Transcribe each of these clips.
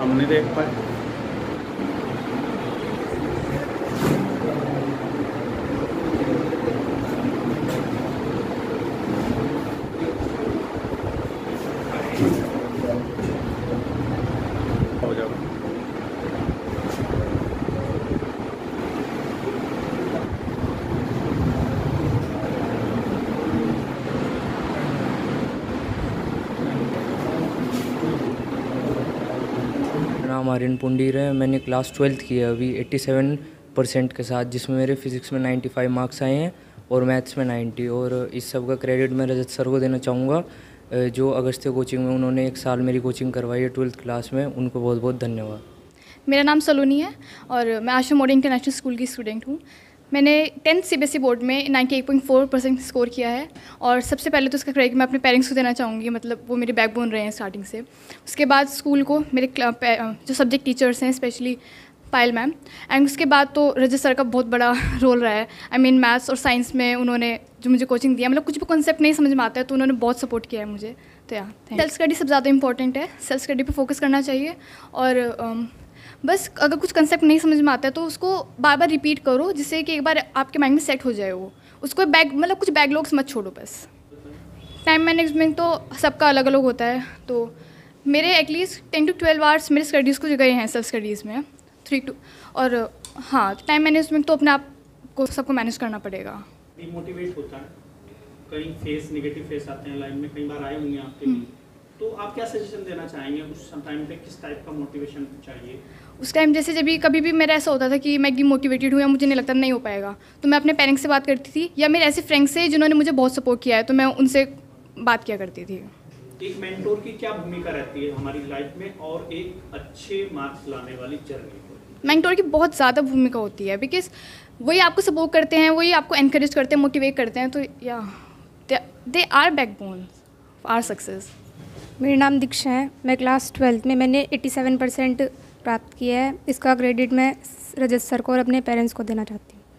हम नहीं देख पाए। हो जाओ। मेरा नाम आर्यन पुंडीर है। मैंने क्लास 12th की है अभी 87% के साथ, जिसमें मेरे फिज़िक्स में 95 मार्क्स आए हैं और मैथ्स में 90। और इस सब का क्रेडिट मैं रजत सर को देना चाहूँगा, जो अगस्त्य कोचिंग में उन्होंने 1 साल मेरी कोचिंग करवाई है 12th क्लास में। उनको बहुत बहुत धन्यवाद। मेरा नाम सलोनी है और मैं आशा मॉडर्न इंटरनेशनल स्कूल की स्टूडेंट हूँ। मैंने 10th CBSE बोर्ड में 98.4% स्कोर किया है और सबसे पहले तो इसका क्रेडिट मैं अपने पेरेंट्स को देना चाहूँगी, मतलब वो मेरे बैकबोन रहे हैं स्टार्टिंग से। उसके बाद स्कूल को, मेरे जो सब्जेक्ट टीचर्स हैं स्पेशली पायल मैम, एंड उसके बाद तो रजत सर का बहुत बड़ा रोल रहा है। आई मीन मैथ्स और साइंस में उन्होंने जो मुझे कोचिंग दिया, मतलब कुछ भी कॉन्सेप्ट नहीं समझ में आता है तो उन्होंने बहुत सपोर्ट किया है मुझे। तो या सेल्फ स्टडी सबसे ज़्यादा इंपॉर्टेंट है, सेल्फ स्टडी पे फोकस करना चाहिए। और बस अगर कुछ कंसेप्ट नहीं समझ में आता है तो उसको बार बार रिपीट करो, जिससे कि एक बार आपके माइंड में सेट हो जाए वो। उसको मतलब कुछ बैकलॉग्स मत छोड़ो बस। टाइम मैनेजमेंट तो सबका अलग अलग होता है, तो मेरे एटलीस्ट 10 to 12 आवर्स मेरे स्टडीज़ को गए हैं सेल्फ स्टडीज़ में 3 to। और हाँ, टाइम मैनेजमेंट तो अपने आप को सबको मैनेज करना पड़ेगा। डिमोटिवेट होता है, कई फेस नेगेटिव फेस आते हैं लाइफ में, कई बार आए होंगे आपके भी, तो आप क्या सजेशन देना चाहेंगे उस टाइम पे? किस टाइप का मोटिवेशन चाहिए उस टाइम? जैसे जब भी कभी भी मेरा ऐसा होता था कि मैं डिमोटिवेटेड हूँ या मुझे नहीं लगता नहीं हो पाएगा, तो मैं अपने पेरेंट्स से बात करती थी या मेरे ऐसे फ्रेंड्स से जिन्होंने मुझे बहुत सपोर्ट किया है, तो मैं उनसे बात किया करती थी। एक मेंटोर की क्या भूमिका रहती है हमारी लाइफ में और एक अच्छे मार्क्स लाने वाली जर्नी में? मेंटोर की बहुत ज़्यादा भूमिका होती है, बिकॉज वही आपको सपोर्ट करते हैं, वही आपको एनकरेज करते हैं, मोटिवेट करते हैं। तो yeah they are backbone are success. मेरा नाम दीक्षा है। मैं क्लास 12th में मैंने 87% प्राप्त किया है। इसका क्रेडिट मैं रजत सर को और अपने पेरेंट्स को देना चाहती हूँ।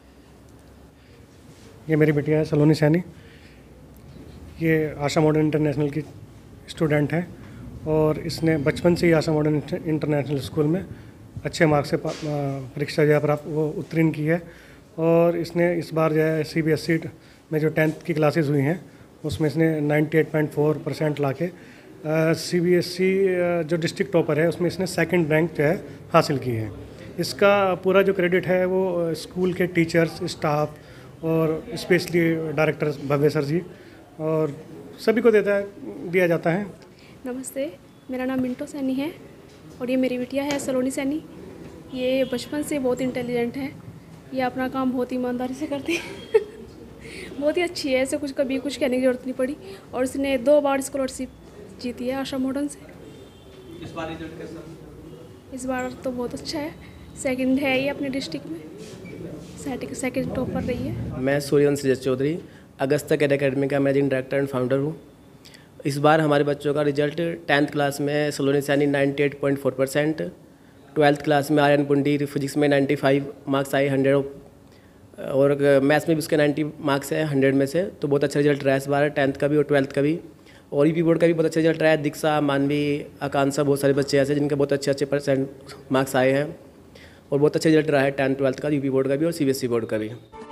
ये मेरी बिटिया है सलोनी सैनी। ये आशा मॉडर्न इंटरनेशनल की स्टूडेंट है और इसने बचपन से ही आशा मॉडर्न इंटरनेशनल स्कूल में अच्छे मार्क्स से परीक्षा जो है प्राप्त वो उत्तीर्ण की है। और इसने इस बार जो है CBSE में जो 10th की क्लासेस हुई हैं उसमें इसने 98.4% ला के CBSE जो डिस्ट्रिक्ट टॉपर है उसमें इसने 2nd रैंक जो है हासिल की है। इसका पूरा जो क्रेडिट है वो स्कूल के टीचर्स, स्टाफ और specially director Bhavya sir ji और सभी को दिया जाता है। नमस्ते, मेरा नाम मिंटो सैनी है और ये मेरी बिटिया है सलोनी सैनी। ये बचपन से बहुत इंटेलिजेंट है, ये अपना काम बहुत ईमानदारी से करती है। बहुत ही अच्छी है, ऐसे कुछ कभी कुछ कहने की जरूरत नहीं पड़ी। और उसने 2 बार स्कॉलरशिप जीती है आशा मॉडर्न से। इस बार रिजल्ट कैसा? इस बार तो बहुत अच्छा है, 2nd है ये अपने डिस्ट्रिक्ट में, 2nd टॉपर रही है। मैं सूर्यवंशी रजत चौधरी, अगस्त्य कैडेट अकेडमी का मैनेजिंग डायरेक्टर एंड फाउंडर हूँ। इस बार हमारे बच्चों का रिजल्ट 10th क्लास में सलोनी सैनी 98.4%, 12th क्लास में आर्यन पुंडीर फिजिक्स में 95 मार्क्स आए 100, और मैथ्स में भी उसके 90 मार्क्स है 100 में से। तो बहुत अच्छा रिजल्ट रहा है इस बार 10th का भी और 12th का भी। और यूपी बोर्ड का भी बहुत अच्छा रिजल्ट रहा है। दीक्षा, मानवी, आकांक्षा, बहुत सारे बच्चे ऐसे जिनके बहुत अच्छे % मार्क्स आए हैं और बहुत अच्छा रिजल्ट रहा है 10th 12th का, यूपी बोर्ड का भी और CBSE बोर्ड का भी।